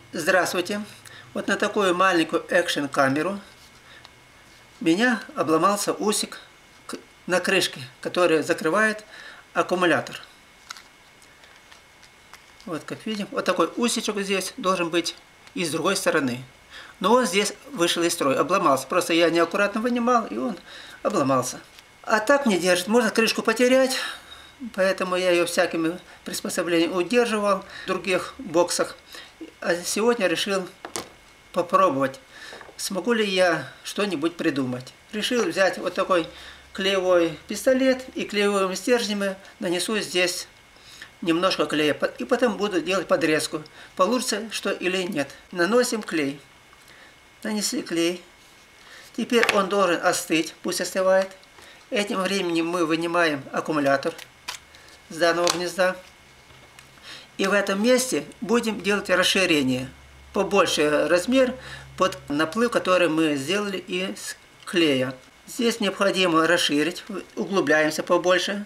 Здравствуйте! Вот на такую маленькую экшн-камеру у меня обломался усик на крышке, который закрывает аккумулятор. Вот как видим, вот такой усичек здесь должен быть и с другой стороны. Но он здесь вышел из строя, обломался. Просто я неаккуратно вынимал, и он обломался. А так не держит, можно крышку потерять. Поэтому я ее всякими приспособлениями удерживал в других боксах. А сегодня решил попробовать, смогу ли я что-нибудь придумать. Решил взять вот такой клеевой пистолет и клеевыми стержнями нанесу здесь немножко клея. И потом буду делать подрезку. Получится что или нет. Наносим клей. Нанесли клей. Теперь он должен остыть, пусть остывает. Этим временем мы вынимаем аккумулятор с данного гнезда. И в этом месте будем делать расширение. Побольше размер под наплыв, который мы сделали из клея. Здесь необходимо расширить, углубляемся побольше.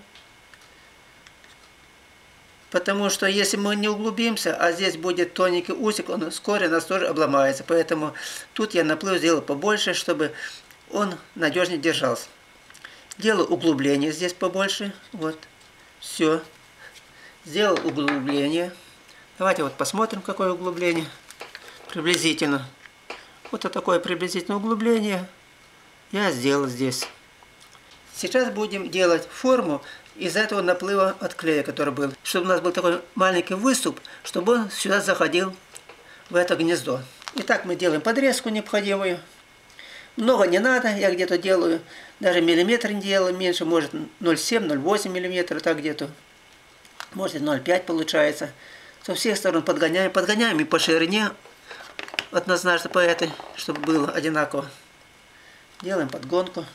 Потому что если мы не углубимся, а здесь будет тоненький усик, он вскоре у нас тоже обломается. Поэтому тут я наплыв сделал побольше, чтобы он надежнее держался. Делаю углубление здесь побольше. Вот. Все. Сделал углубление. Давайте вот посмотрим, какое углубление. Приблизительно. Вот такое приблизительное углубление я сделал здесь. Сейчас будем делать форму из этого наплыва от клея, который был. Чтобы у нас был такой маленький выступ, чтобы он сюда заходил в это гнездо. Итак, мы делаем подрезку необходимую. Много не надо, я где-то делаю, даже миллиметр не делаю, меньше, может 0,7-0,8 миллиметра, так где-то. Может 0,5 получается. Со всех сторон подгоняем. Подгоняем и по ширине однозначно по этой, чтобы было одинаково. Делаем подгонку.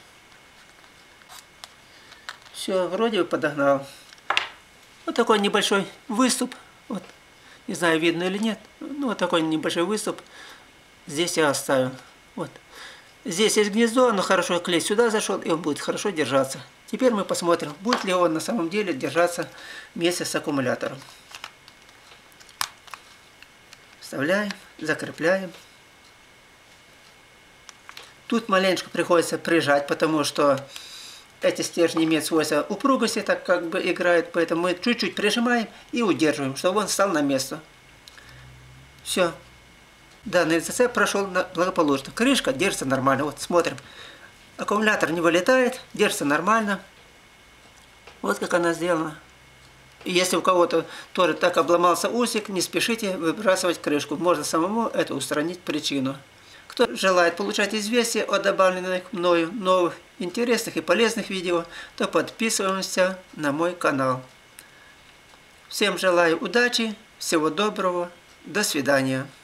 Все, вроде бы подогнал. Вот такой небольшой выступ. Вот. Не знаю, видно или нет. Ну, вот такой небольшой выступ. Здесь я оставил. Вот. Здесь есть гнездо, но хорошо клей сюда зашел, и он будет хорошо держаться. Теперь мы посмотрим, будет ли он на самом деле держаться вместе с аккумулятором. Вставляем, закрепляем. Тут маленько приходится прижать, потому что эти стержни имеют свойство упругости, так как бы играют, поэтому мы чуть-чуть прижимаем и удерживаем, чтобы он встал на место. Все. Данный зацеп прошел благополучно. Крышка держится нормально. Вот смотрим. Аккумулятор не вылетает, держится нормально. Вот как она сделана. И если у кого-то тоже так обломался усик, не спешите выбрасывать крышку. Можно самому это устранить причину. Кто желает получать известия о добавленных мною новых интересных и полезных видео, то подписываемся на мой канал. Всем желаю удачи, всего доброго, до свидания.